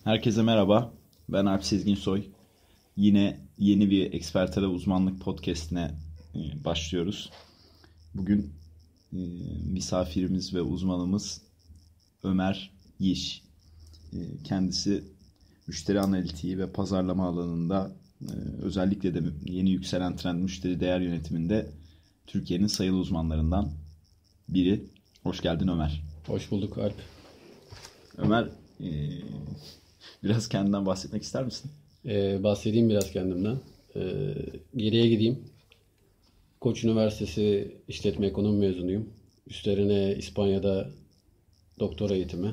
Herkese merhaba. Ben Alp Sezginsoy. Yine yeni bir Ekspertara Uzmanlık podcastine başlıyoruz. Bugün misafirimiz ve uzmanımız Ömer Yiş. Kendisi müşteri analitiği ve pazarlama alanında özellikle de yeni yükselen trend müşteri değer yönetiminde Türkiye'nin sayılı uzmanlarından biri. Hoş geldin Ömer. Hoş bulduk Alp. Ömer, biraz kendinden bahsetmek ister misin? Bahsedeyim biraz kendimden. Geriye gideyim. Koç Üniversitesi İşletme Ekonomi mezunuyum. Üstlerine İspanya'da doktora eğitimi.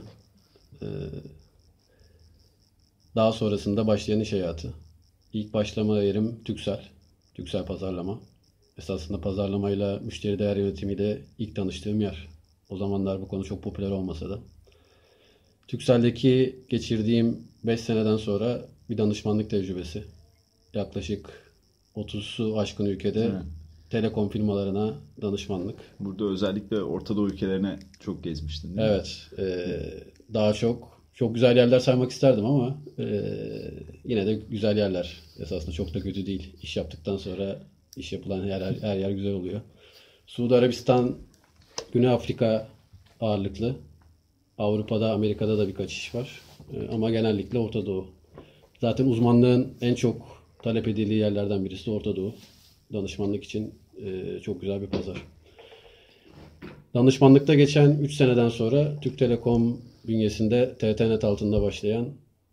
Daha sonrasında başlayan iş hayatı. İlk başlama yerim Türksel. Türksel pazarlama. Esasında pazarlamayla müşteri değer yönetimiyle ilk tanıştığım yer. O zamanlar bu konu çok popüler olmasa da. Türkcell'deki geçirdiğim 5 seneden sonra bir danışmanlık tecrübesi. Yaklaşık 30'u aşkın ülkede telekom firmalarına danışmanlık. Burada özellikle Orta Doğu ülkelerine çok gezmiştin değil mi? Evet. Daha çok güzel yerler saymak isterdim ama yine de güzel yerler. Esasında çok da kötü değil. İş yaptıktan sonra iş yapılan her yer güzel oluyor. Suudi Arabistan, Güney Afrika ağırlıklı. Avrupa'da, Amerika'da da birkaç iş var. Ama genellikle Orta Doğu. Zaten uzmanlığın en çok talep edildiği yerlerden birisi de Orta Doğu. Danışmanlık için çok güzel bir pazar. Danışmanlıkta geçen 3 seneden sonra Türk Telekom bünyesinde TTNet altında başlayan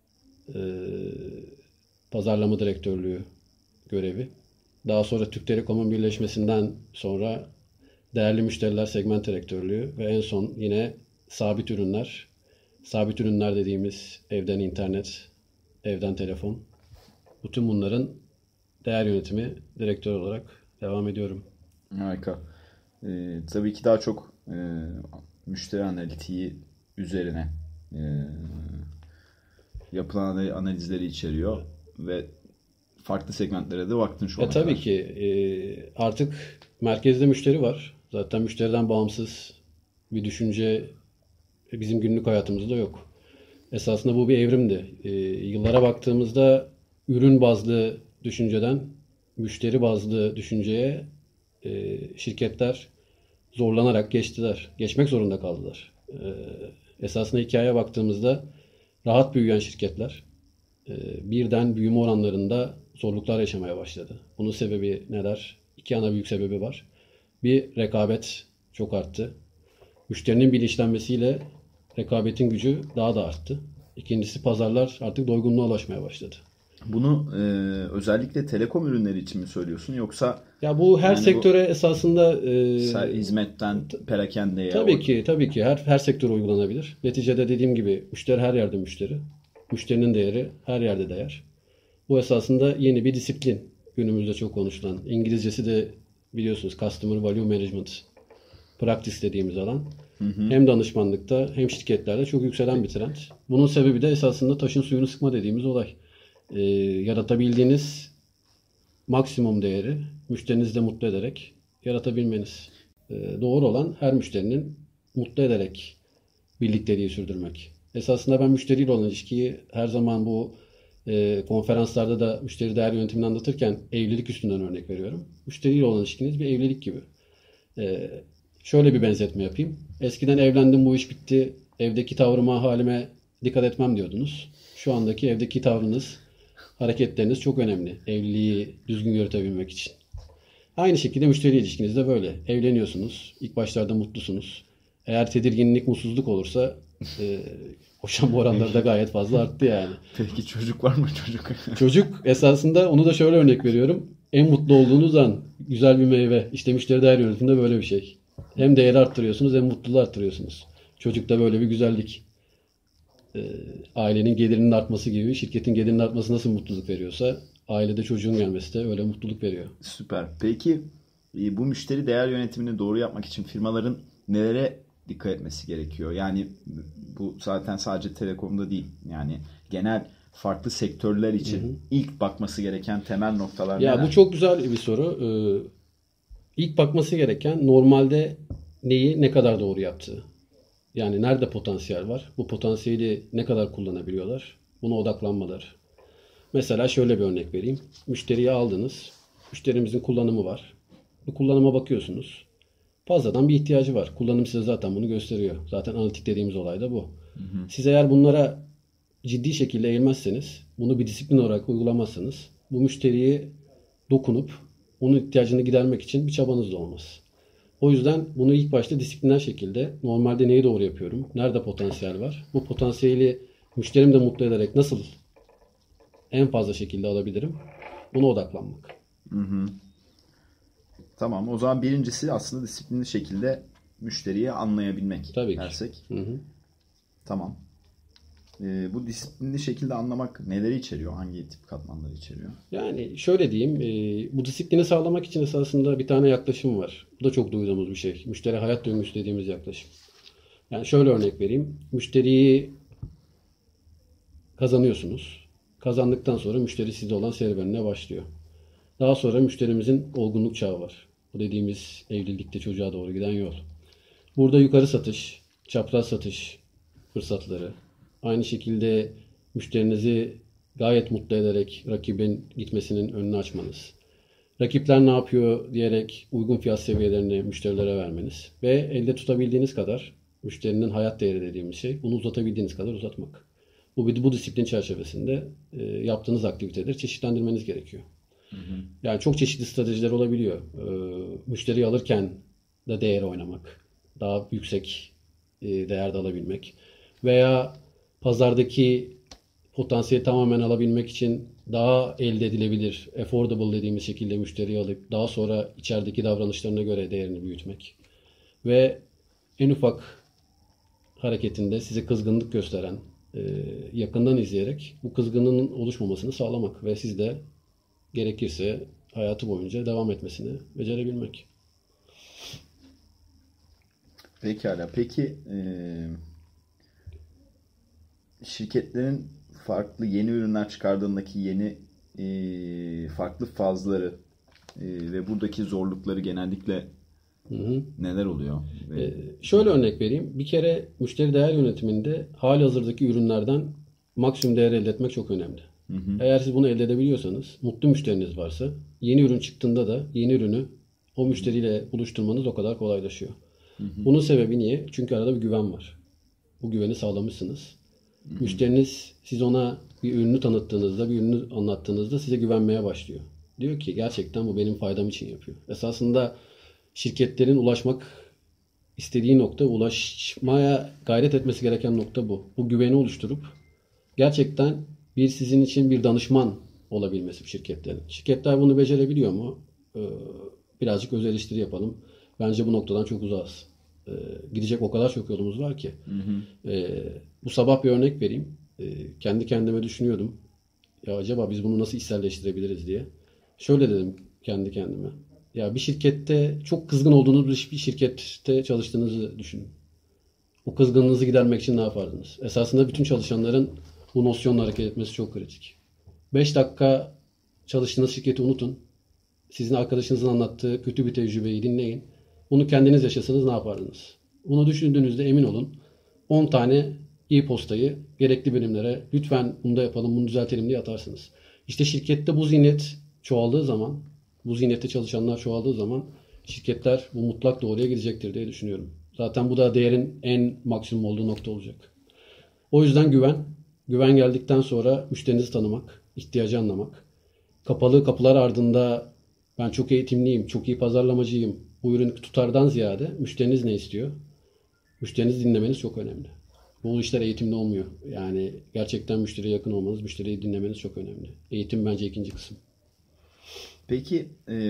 pazarlama direktörlüğü görevi. Daha sonra Türk Telekom'un birleşmesinden sonra değerli müşteriler segment direktörlüğü ve en son yine sabit ürünler. Sabit ürünler dediğimiz evden internet, evden telefon. Bütün bunların değer yönetimi direktör olarak devam ediyorum. Harika. Tabii ki daha çok müşteri analitiği üzerine yapılan analizleri içeriyor ve farklı segmentlere de baktın şu ana Tabii kadar. ki artık merkezde müşteri var. Zaten müşteriden bağımsız bir düşünce bizim günlük hayatımızda yok. Esasında bu bir evrimdi. Yıllara baktığımızda ürün bazlı düşünceden müşteri bazlı düşünceye şirketler zorlanarak geçtiler. Geçmek zorunda kaldılar. Esasında hikayeye baktığımızda rahat büyüyen şirketler birden büyüme oranlarında zorluklar yaşamaya başladı. Bunun sebebi neler? İki ana büyük sebebi var. Bir, rekabet çok arttı. Müşterinin bilinçlenmesiyle rekabetin gücü daha da arttı. İkincisi, pazarlar artık doygunluğa ulaşmaya başladı. Bunu özellikle telekom ürünleri için mi söylüyorsun yoksa Ya bu her sektöre esasında hizmetten perakendeye tabii ki her sektöre uygulanabilir. Neticede dediğim gibi müşteri her yerde müşteri. Müşterinin değeri her yerde değer. Bu esasında yeni bir disiplin. Günümüzde çok konuşulan. İngilizcesi de biliyorsunuz Customer Value Management Practice dediğimiz alan. Hem danışmanlıkta hem şirketlerde çok yükselen bir trend. Bunun sebebi de esasında taşın suyunu sıkma dediğimiz olay. Yaratabildiğiniz maksimum değeri müşterinizi de mutlu ederek yaratabilmeniz. Doğru olan her müşterinin mutlu ederek birlikteliği sürdürmek. Esasında ben müşteriyle olan ilişkiyi her zaman bu konferanslarda da müşteri değer yönetimini anlatırken evlilik üstünden örnek veriyorum. Müşteriyle olan ilişkiniz bir evlilik gibi. Şöyle bir benzetme yapayım. Eskiden evlendim, bu iş bitti, evdeki tavrıma, halime dikkat etmem diyordunuz. Şu andaki evdeki tavrınız, hareketleriniz çok önemli. Evliliği düzgün yürütebilmek için. Aynı şekilde müşteri ilişkiniz de böyle. Evleniyorsunuz. İlk başlarda mutlusunuz. Eğer tedirginlik, mutsuzluk olursa boşanma oranları da gayet fazla arttı yani. Peki çocuk var mı çocuk? Çocuk esasında, onu da şöyle örnek veriyorum. En mutlu olduğunuz an güzel bir meyve. İşte müşteri değer yönetiminde böyle bir şey. Hem değeri arttırıyorsunuz hem mutluluğu arttırıyorsunuz. Çocukta böyle bir güzellik. Ailenin gelirinin artması gibi, şirketin gelirinin artması nasıl mutluluk veriyorsa ailede çocuğun gelmesi de öyle mutluluk veriyor. Süper. Peki bu müşteri değer yönetimini doğru yapmak için firmaların nelere dikkat etmesi gerekiyor? Yani bu zaten sadece telekomda değil. Yani genel farklı sektörler için ilk bakması gereken temel noktalar neler? Bu çok güzel bir soru. İlk bakması gereken normalde neyi ne kadar doğru yaptığı. Yani nerede potansiyel var? Bu potansiyeli ne kadar kullanabiliyorlar? Buna odaklanmaları. Mesela şöyle bir örnek vereyim. Müşteriyi aldınız. Müşterimizin kullanımı var. Bu kullanıma bakıyorsunuz. Fazladan bir ihtiyacı var. Kullanım size zaten bunu gösteriyor. Zaten analitik dediğimiz olay da bu. Siz eğer bunlara ciddi şekilde eğilmezseniz, bunu bir disiplin olarak uygulamazsanız, bu müşteriye dokunup onun ihtiyacını gidermek için bir çabanız da olmaz. O yüzden bunu ilk başta disipliner şekilde normalde neyi doğru yapıyorum? Nerede potansiyel var? Bu potansiyeli müşterimi de mutlu ederek nasıl en fazla şekilde alabilirim? Buna odaklanmak. Tamam. O zaman birincisi aslında disiplinli şekilde müşteriyi anlayabilmek Tabii ki. dersek. Tamam. Bu disiplinli şekilde anlamak neleri içeriyor? Hangi tip katmanları içeriyor? Yani şöyle diyeyim, bu disiplini sağlamak için esasında bir tane yaklaşım var. Bu da çok duyduğumuz bir şey. Müşteri hayat döngüsü dediğimiz yaklaşım. Yani şöyle örnek vereyim. Müşteriyi kazanıyorsunuz. Kazandıktan sonra müşteri sizde olan serüvenine başlıyor. Daha sonra müşterimizin olgunluk çağı var. Bu dediğimiz evlilikte çocuğa doğru giden yol. Burada yukarı satış, çapraz satış fırsatları, aynı şekilde müşterinizi gayet mutlu ederek rakibin gitmesinin önünü açmanız. Rakipler ne yapıyor diyerek uygun fiyat seviyelerini müşterilere vermeniz. Ve elde tutabildiğiniz kadar müşterinin hayat değeri dediğimiz şey, bunu uzatabildiğiniz kadar uzatmak. Bu disiplin çerçevesinde yaptığınız aktiviteleri çeşitlendirmeniz gerekiyor. Yani çok çeşitli stratejiler olabiliyor. Müşteriyi alırken de değer oynamak, daha yüksek değerde alabilmek veya pazardaki potansiyeli tamamen alabilmek için daha elde edilebilir, affordable dediğimiz şekilde müşteriyi alıp daha sonra içerideki davranışlarına göre değerini büyütmek ve en ufak hareketinde size kızgınlık gösteren, yakından izleyerek bu kızgınlığın oluşmamasını sağlamak ve siz de gerekirse hayatı boyunca devam etmesini becerebilmek. Pekala. Peki şirketlerin farklı yeni ürünler çıkardığındaki yeni farklı fazları ve buradaki zorlukları genellikle neler oluyor? Şöyle örnek vereyim. Bir kere müşteri değer yönetiminde halihazırdaki ürünlerden maksimum değer elde etmek çok önemli. Eğer siz bunu elde edebiliyorsanız, mutlu müşteriniz varsa, yeni ürün çıktığında da yeni ürünü o müşteriyle buluşturmanız o kadar kolaylaşıyor. Bunun sebebi niye? Çünkü arada bir güven var. Bu güveni sağlamışsınız. Müşteriniz, siz ona bir ürünü tanıttığınızda, bir ürünü anlattığınızda size güvenmeye başlıyor. Diyor ki gerçekten bu benim faydam için yapıyor. Esasında şirketlerin ulaşmak istediği nokta, ulaşmaya gayret etmesi gereken nokta bu. Bu güveni oluşturup gerçekten sizin için bir danışman olabilmesi şirketlerin. Şirketler bunu becerebiliyor mu? Birazcık öz eleştiri yapalım. Bence bu noktadan çok uzağız. Gidecek o kadar çok yolumuz var ki. Bu sabah bir örnek vereyim. Kendi kendime düşünüyordum. Ya acaba biz bunu nasıl içselleştirebiliriz diye. Şöyle dedim kendi kendime. Ya bir şirkette çok kızgın olduğunuz bir şirkette çalıştığınızı düşünün. O kızgınlığınızı gidermek için ne yapardınız? Esasında bütün çalışanların bu nosyonla hareket etmesi çok kritik. 5 dakika çalıştığınız şirketi unutun. Sizin arkadaşınızın anlattığı kötü bir tecrübeyi dinleyin. Bunu kendiniz yaşasanız ne yapardınız? Bunu düşündüğünüzde emin olun 10 tane e-postayı gerekli bölümlere lütfen bunu da yapalım, bunu düzeltelim diye atarsınız. İşte şirkette bu zihniyet çoğaldığı zaman, bu zihniyette çalışanlar çoğaldığı zaman şirketler bu mutlak doğruya gidecektir diye düşünüyorum. Zaten bu da değerin en maksimum olduğu nokta olacak. O yüzden güven geldikten sonra müşterinizi tanımak, ihtiyacı anlamak. Kapalı kapılar ardında ben çok eğitimliyim, çok iyi pazarlamacıyım, bu ürün tutardan ziyade müşteriniz ne istiyor? Müşterinizi dinlemeniz çok önemli. Bu işler eğitimde olmuyor. Yani gerçekten müşteriye yakın olmanız, müşteriyi dinlemeniz çok önemli. Eğitim bence ikinci kısım. Peki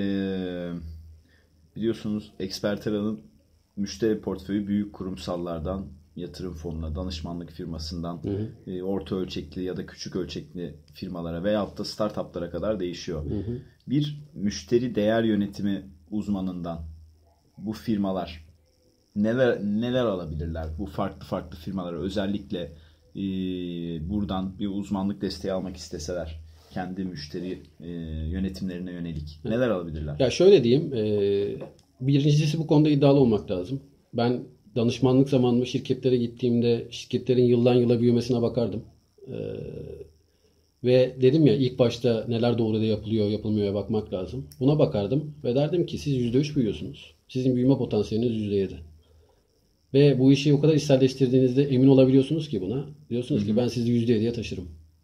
biliyorsunuz Expertera'nın müşteri portföyü büyük kurumsallardan, yatırım fonuna, danışmanlık firmasından, orta ölçekli ya da küçük ölçekli firmalara veyahut da startuplara kadar değişiyor. Bir müşteri değer yönetimi uzmanından bu firmalar neler alabilirler? Bu farklı firmalara özellikle buradan bir uzmanlık desteği almak isteseler kendi müşteri yönetimlerine yönelik neler alabilirler? Ya şöyle diyeyim, birincisi bu konuda iddialı olmak lazım. Ben danışmanlık zamanında şirketlere gittiğimde şirketlerin yıldan yıla büyümesine bakardım. Ve dedim ya ilk başta neler doğru da yapılıyor, yapılmıyor bakmak lazım. Buna bakardım ve derdim ki siz %3 büyüyorsunuz. Sizin büyüme potansiyeliniz %7. Ve bu işi o kadar içselleştirdiğinizde emin olabiliyorsunuz ki buna. Diyorsunuz ki ben sizi %7'ye taşırım.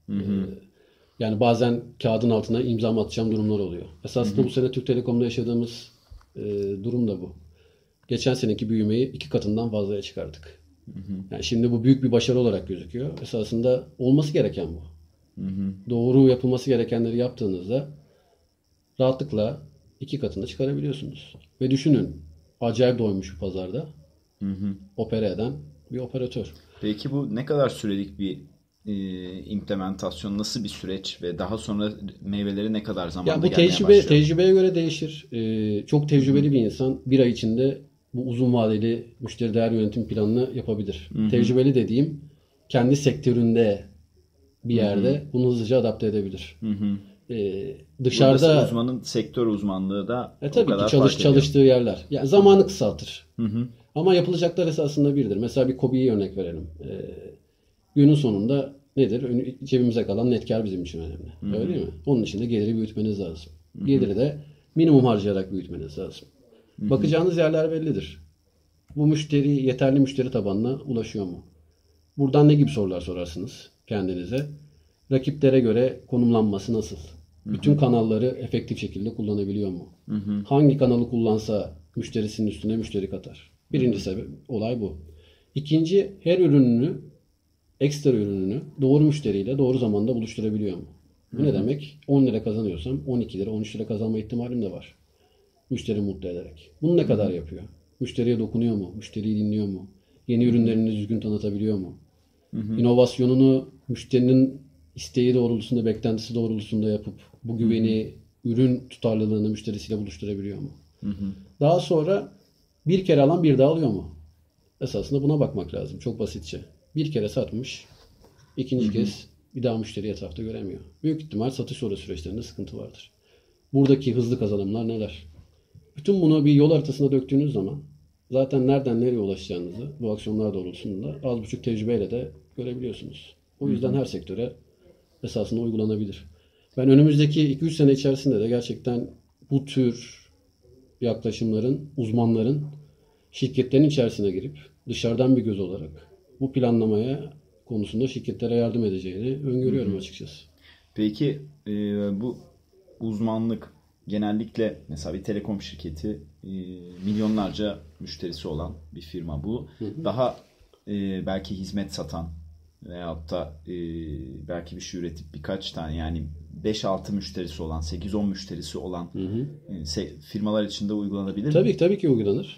Yani bazen kağıdın altına imza atacağım durumlar oluyor. Esasında bu sene Türk Telekom'da yaşadığımız durum da bu. Geçen seneki büyümeyi 2 katından fazlaya çıkardık. Yani şimdi bu büyük bir başarı olarak gözüküyor. Esasında olması gereken bu. Doğru yapılması gerekenleri yaptığınızda rahatlıkla 2 katına çıkarabiliyorsunuz. Ve düşünün acayip doymuş bir pazarda opera eden bir operatör. Peki bu ne kadar sürelik bir implementasyon, nasıl bir süreç ve daha sonra meyveleri ne kadar zamanda Ya bu gelmeye başlıyor? tecrübeye göre değişir. Çok tecrübeli bir insan bir ay içinde bu uzun vadeli müşteri değer yönetim planını yapabilir. Tecrübeli dediğim kendi sektöründe bir yerde bunu hızlıca adapte edebilir. Dışarıda Buradası uzmanın sektör uzmanlığı da o tabii kadar ki fark ediyor. çalıştığı yerler. Yani zamanı kısaltır. Ama yapılacaklar esasında birdir. Mesela bir KOBİ'yi örnek verelim. Günün sonunda nedir? Cebimize kalan net kar bizim için önemli. Öyle değil mi? Onun için de geliri büyütmeniz lazım. Geliri de minimum harcayarak büyütmeniz lazım. Bakacağınız yerler bellidir. Bu müşteri yeterli müşteri tabanına ulaşıyor mu? Buradan ne gibi sorular sorarsınız kendinize? Rakiplere göre konumlanması nasıl? Bütün kanalları efektif şekilde kullanabiliyor mu? Hangi kanalı kullansa müşterisinin üstüne müşteri katar. Birinci sebep olay bu. İkinci, her ürününü, ekstra ürününü doğru müşteriyle doğru zamanda buluşturabiliyor mu? Bu ne demek? 10 lira kazanıyorsam 12 lira, 13 lira kazanma ihtimalim de var. Müşteri mutlu ederek. Bunu ne kadar yapıyor? Müşteriye dokunuyor mu? Müşteriyi dinliyor mu? Yeni ürünlerini düzgün tanıtabiliyor mu? İnovasyonunu müşterinin isteği doğrultusunda, beklentisi doğrultusunda yapıp bu güveni, ürün tutarlılığını müşterisiyle buluşturabiliyor mu? Daha sonra bir kere alan bir daha alıyor mu? Esasında buna bakmak lazım. Çok basitçe. Bir kere satmış, ikinci kez bir daha müşteri etrafta göremiyor. Büyük ihtimal satış sonrası süreçlerinde sıkıntı vardır. Buradaki hızlı kazanımlar neler? Bütün bunu bir yol haritasına döktüğünüz zaman zaten nereden nereye ulaşacağınızı bu aksiyonlar doğrultusunda az buçuk tecrübeyle de görebiliyorsunuz. O yüzden her sektöre esasında uygulanabilir. Ben önümüzdeki 2-3 sene içerisinde de gerçekten bu tür yaklaşımların, uzmanların şirketlerin içerisine girip dışarıdan bir göz olarak bu planlamaya konusunda şirketlere yardım edeceğini öngörüyorum açıkçası. Peki bu uzmanlık genellikle mesela bir telekom şirketi milyonlarca müşterisi olan bir firma bu. Daha belki hizmet satan veyahut da belki bir şey üretip birkaç tane yani 5-6 müşterisi olan, 8-10 müşterisi olan firmalar için de uygulanabilir mi? Tabii ki uygulanır.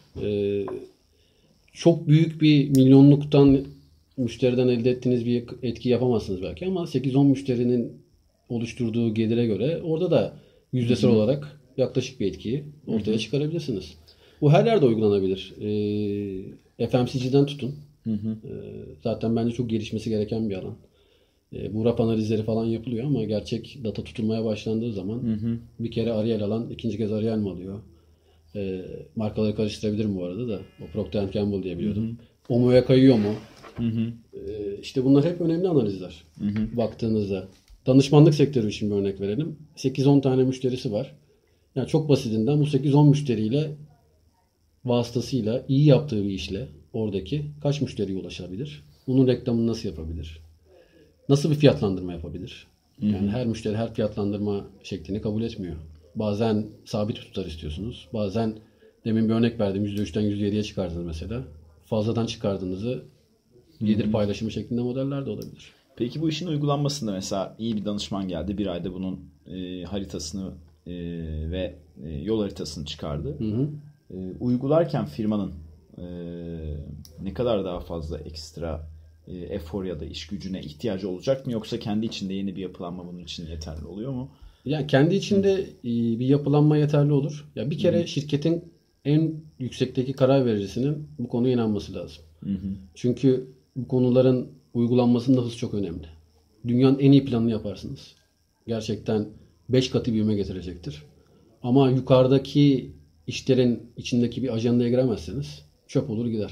Çok büyük bir milyonluktan müşteriden elde ettiğiniz bir etki yapamazsınız belki ama 8-10 müşterinin oluşturduğu gelire göre orada da yüzdesel olarak yaklaşık bir etkiyi ortaya çıkarabilirsiniz. Bu her yerde uygulanabilir. FMCG'den tutun. Zaten bence çok gelişmesi gereken bir alan. Bu RAP analizleri falan yapılıyor ama gerçek data tutulmaya başlandığı zaman bir kere Ariel alan ikinci kez Ariel mi alıyor? Markaları karıştırabilirim bu arada da. O Procter & Gamble diye biliyordum. Omo'ya kayıyor mu? İşte bunlar hep önemli analizler. Baktığınızda. Danışmanlık sektörü için bir örnek verelim. 8-10 tane müşterisi var. Yani çok basitinden bu 8-10 müşteriyle vasıtasıyla iyi yaptığı bir işle oradaki kaç müşteriye ulaşabilir? Bunun reklamını nasıl yapabilir? Nasıl bir fiyatlandırma yapabilir? Yani her müşteri her fiyatlandırma şeklini kabul etmiyor. Bazen sabit tutar istiyorsunuz. Bazen demin bir örnek verdim. %3'ten %7'ye çıkardınız mesela. Fazladan çıkardığınızı gelir paylaşımı şeklinde modeller de olabilir. Peki bu işin uygulanmasında mesela iyi bir danışman geldi. Bir ayda bunun haritasını ve yol haritasını çıkardı. Uygularken firmanın ne kadar daha fazla ekstra efor ya da iş gücüne ihtiyacı olacak mı? Yoksa kendi içinde yeni bir yapılanma bunun için yeterli oluyor mu? Yani kendi içinde bir yapılanma yeterli olur. Ya bir kere şirketin en yüksekteki karar vericisinin bu konuya inanması lazım. Çünkü bu konuların uygulanmasının da hızı çok önemli. Dünyanın en iyi planını yaparsınız. Gerçekten 5 katı büyüme getirecektir. Ama yukarıdaki işlerin içindeki bir ajandaya giremezseniz çöp olur gider.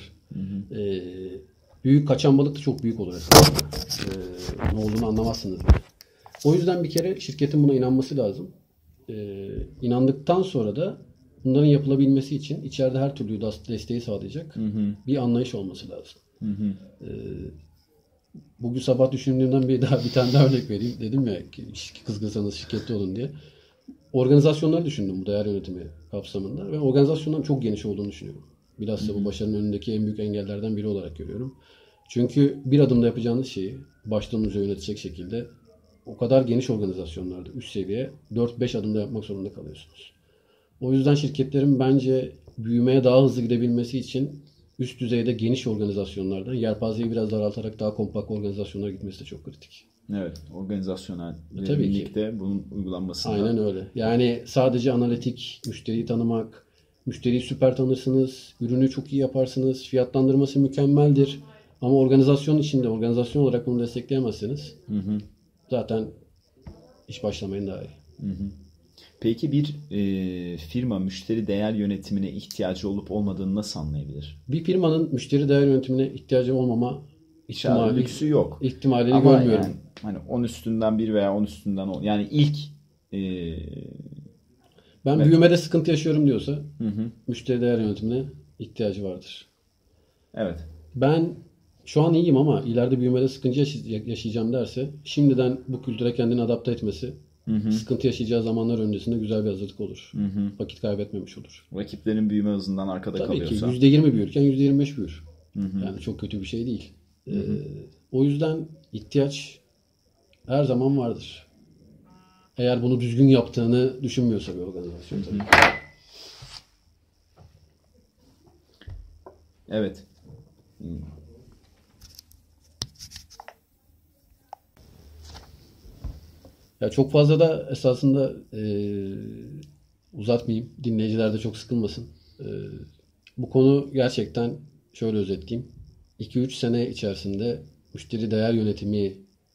Büyük kaçan balık da çok büyük olur esasında. Ne olduğunu anlamazsınız bile. O yüzden bir kere şirketin buna inanması lazım. İnandıktan sonra da bunların yapılabilmesi için içeride her türlü desteği sağlayacak bir anlayış olması lazım. Bugün sabah düşündüğümden bir tane daha örnek vereyim. Dedim ya kızgınsanız şirkette olun diye. Organizasyonları düşündüm bu değer yönetimi kapsamında. Ben organizasyonların çok geniş olduğunu düşünüyorum. Bilhassa bu başarının önündeki en büyük engellerden biri olarak görüyorum. Çünkü bir adımda yapacağınız şeyi baştan uca yönetecek şekilde o kadar geniş organizasyonlarda üst seviye 4-5 adımda yapmak zorunda kalıyorsunuz. O yüzden şirketlerin bence büyümeye daha hızlı gidebilmesi için üst düzeyde geniş organizasyonlardan yelpazeyi biraz daraltarak daha kompakt organizasyonlara gitmesi de çok kritik. Evet, organizasyonel Tabii ki. verimlilikte bunun uygulanmasında. Aynen öyle. Yani sadece analitik, müşteriyi tanımak, müşteriyi süper tanırsınız, ürünü çok iyi yaparsınız, fiyatlandırması mükemmeldir. Ama organizasyon içinde, organizasyon olarak bunu destekleyemezseniz zaten iş başlamayın daha iyi. Peki bir firma müşteri değer yönetimine ihtiyacı olup olmadığını nasıl anlayabilir? Bir firmanın müşteri değer yönetimine ihtiyacı olmama lüksü yok. ihtimalini Ama görmüyorum. yani hani 10 üstünden 1 veya 10 üstünden 10. Yani ilk Ben büyümede sıkıntı yaşıyorum diyorsa müşteri değer yönetimine ihtiyacı vardır. Evet. Ben şu an iyiyim ama ileride büyümede sıkıntı yaşayacağım derse şimdiden bu kültüre kendini adapte etmesi sıkıntı yaşayacağı zamanlar öncesinde güzel bir hazırlık olur. Vakit kaybetmemiş olur. Rakiplerin büyüme hızından arkada Tabii kalıyorsa. ki %20 büyürken %25 büyür. Yani çok kötü bir şey değil. O yüzden ihtiyaç her zaman vardır. Eğer bunu düzgün yaptığını düşünmüyorsa bir organizasyon tabii. Evet. Ya çok fazla da esasında uzatmayayım. Dinleyiciler de çok sıkılmasın. Bu konu gerçekten şöyle özetleyeyim. 2-3 sene içerisinde müşteri değer yönetimi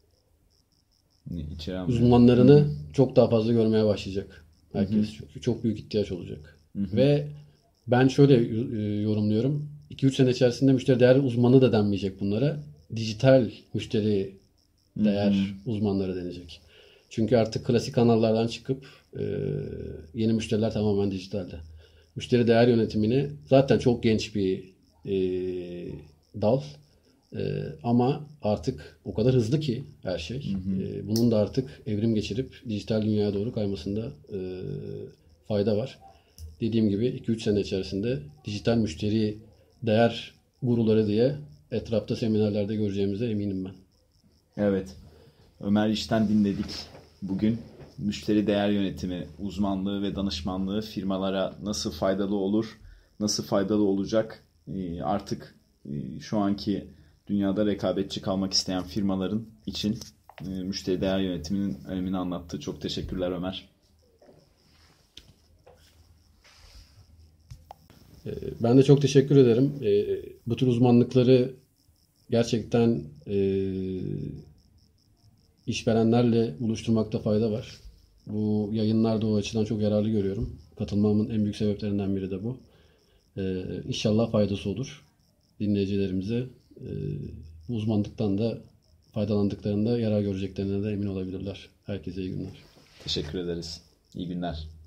uzmanlarını çok daha fazla görmeye başlayacak. Herkes çünkü çok büyük ihtiyaç olacak. Ve ben şöyle yorumluyorum. 2-3 sene içerisinde müşteri değer uzmanı da denmeyecek bunlara. Dijital müşteri değer uzmanları denecek. Çünkü artık klasik kanallardan çıkıp yeni müşteriler tamamen dijitalde. Müşteri değer yönetimini zaten çok genç bir dal. Ama artık o kadar hızlı ki her şey. Bunun da artık evrim geçirip dijital dünyaya doğru kaymasında fayda var. Dediğim gibi 2-3 sene içerisinde dijital müşteri değer guruları diye etrafta seminerlerde göreceğimize eminim ben. Evet. Ömer İş'ten dinledik. Bugün müşteri değer yönetimi uzmanlığı ve danışmanlığı firmalara nasıl faydalı olur, nasıl faydalı olacak? Artık şu anki dünyada rekabetçi kalmak isteyen firmaların için müşteri değer yönetiminin önemini anlattı. Çok teşekkürler Ömer. Ben de çok teşekkür ederim. Bu tür uzmanlıkları gerçekten işverenlerle buluşturmakta fayda var. Bu yayınlar da o açıdan çok yararlı görüyorum. Katılmamın en büyük sebeplerinden biri de bu. İnşallah faydası olur dinleyicilerimize. Bu uzmanlıktan da faydalandıklarında yarar göreceklerine de emin olabilirler. Herkese iyi günler. Teşekkür ederiz. İyi günler.